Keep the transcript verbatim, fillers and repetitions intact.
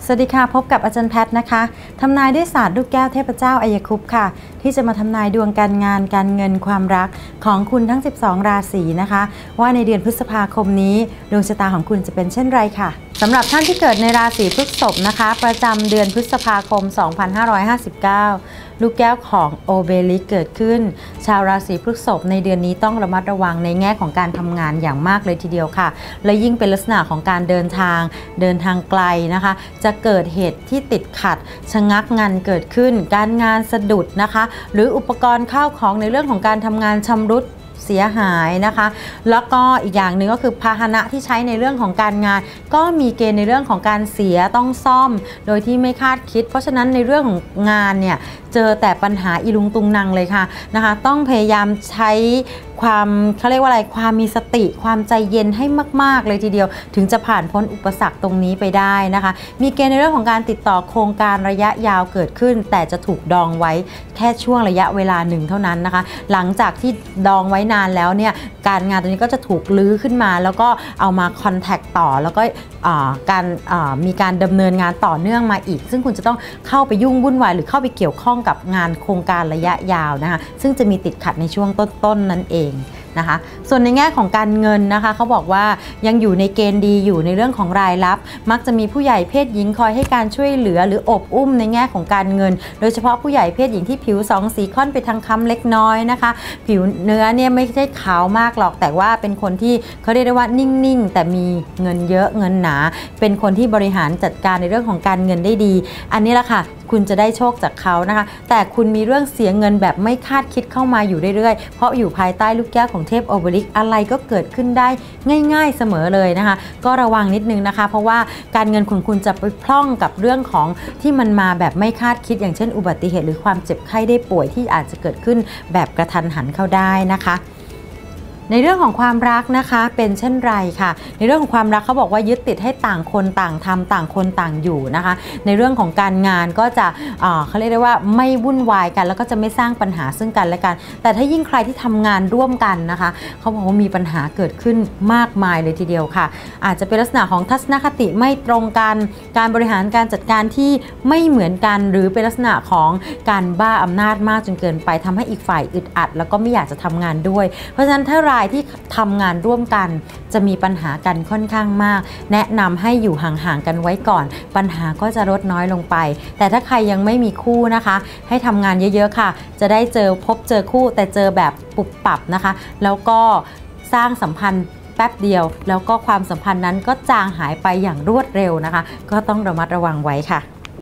สวัสดีค่ะพบกับอาจารย์แพทย์นะคะทำนายด้วยศาสตร์ลูกแก้วเทพเจ้าอัยคุปต์ค่ะที่จะมาทำนายดวงการงานการเงินความรักของคุณทั้งสิบสองราศีนะคะว่าในเดือนพฤษภาคมนี้ดวงชะตาของคุณจะเป็นเช่นไรค่ะสำหรับท่านที่เกิดในราศีพฤษภนะคะประจำเดือนพฤษภาคม สองพันห้าร้อยห้าสิบเก้า ลูกแก้วของโอเบลิกเกิดขึ้นชาวราศีพฤษภในเดือนนี้ต้องระมัดระวังในแง่ของการทำงานอย่างมากเลยทีเดียวค่ะและยิ่งเป็นลักษณะของการเดินทางเดินทางไกลนะคะจะเกิดเหตุที่ติดขัดชะงักงานเกิดขึ้นการงานสะดุดนะคะหรืออุปกรณ์ข้าวของในเรื่องของการทำงานชำรุดเสียหายนะคะแล้วก็อีกอย่างหนึ่งก็คือพาหนะที่ใช้ในเรื่องของการงานก็มีเกณฑ์ในเรื่องของการเสียต้องซ่อมโดยที่ไม่คาดคิดเพราะฉะนั้นในเรื่องของงานเนี่ยเจอแต่ปัญหาอีลุงตุงนังเลยค่ะนะคะต้องพยายามใช้ความเขาเรียกว่าอะไรความมีสติความใจเย็นให้มากๆเลยทีเดียวถึงจะผ่านพ้นอุปสรรคตรงนี้ไปได้นะคะมีเกณฑ์ในเรื่องของการติดต่อโครงการระยะยาวเกิดขึ้นแต่จะถูกดองไว้แค่ช่วงระยะเวลาหนึ่งเท่านั้นนะคะหลังจากที่ดองไว้นานแล้วเนี่ยการงานตัวนี้ก็จะถูกลื้อขึ้นมาแล้วก็เอามาคอนแทคต่อแล้วก็การมีการดำเนินงานต่อเนื่องมาอีกซึ่งคุณจะต้องเข้าไปยุ่งวุ่นวายหรือเข้าไปเกี่ยวข้องกับงานโครงการระยะยาวนะคะซึ่งจะมีติดขัดในช่วงต้นๆนั่นเองนะคะส่วนในแง่ของการเงินนะคะเขาบอกว่ายังอยู่ในเกณฑ์ดีอยู่ในเรื่องของรายรับมักจะมีผู้ใหญ่เพศหญิงคอยให้การช่วยเหลือหรืออบอุ้มในแง่ของการเงินโดยเฉพาะผู้ใหญ่เพศหญิงที่ผิวสองสีค่อนไปทางค้ำเล็กน้อยนะคะผิวเนื้อเนี่ยไม่ใช่ขาวมากหรอกแต่ว่าเป็นคนที่เขาเรียกได้ว่านิ่งๆแต่มีเงินเยอะเงินหนาเป็นคนที่บริหารจัดการในเรื่องของการเงินได้ดีอันนี้แหละค่ะคุณจะได้โชคจากเขานะคะแต่คุณมีเรื่องเสียเงินแบบไม่คาดคิดเข้ามาอยู่เรื่อยๆเพราะอยู่ภายใต้ลูกแก้วของเทพโอเบลิกอะไรก็เกิดขึ้นได้ง่ายๆเสมอเลยนะคะก็ระวังนิดนึงนะคะเพราะว่าการเงินของคุณจะไปพร่องกับเรื่องของที่มันมาแบบไม่คาดคิดอย่างเช่นอุบัติเหตุหรือความเจ็บไข้ได้ป่วยที่อาจจะเกิดขึ้นแบบกระทันหันเข้าได้นะคะในเรื่องของความรักนะคะเป็นเช่นไรค่ะในเรื่องของความรักเขาบอกว่ายึดติดให้ต่างคนต่างทำต่างคนต่างอยู่นะคะในเรื่องของการงานก็จะเอ่อเขาเรียกได้ว่าไม่วุ่นวายกันแล้วก็จะไม่สร้างปัญหาซึ่งกันและกันแต่ถ้ายิ่งใครที่ทำงานร่วมกันนะคะเขาบอกว่ามีปัญหาเกิดขึ้นมากมายเลยทีเดียวค่ะอาจจะเป็นลักษณะของทัศนคติไม่ตรงกันการบริหารการจัดการที่ไม่เหมือนกันหรือเป็นลักษณะของการบ้าอำนาจมากจนเกินไปทำให้อีกฝ่ายอึดอัดแล้วก็ไม่อยากจะทำงานด้วยเพราะฉะนั้นถ้ารายที่ทำงานร่วมกันจะมีปัญหากันค่อนข้างมากแนะนำให้อยู่ห่างๆกันไว้ก่อนปัญหาก็จะลดน้อยลงไปแต่ถ้าใครยังไม่มีคู่นะคะให้ทำงานเยอะๆค่ะจะได้เจอพบเจอคู่แต่เจอแบบปุบปับนะคะแล้วก็สร้างสัมพันธ์แป๊บเดียวแล้วก็ความสัมพันธ์นั้นก็จางหายไปอย่างรวดเร็วนะคะก็ต้องระมัดระวังไว้ค่ะ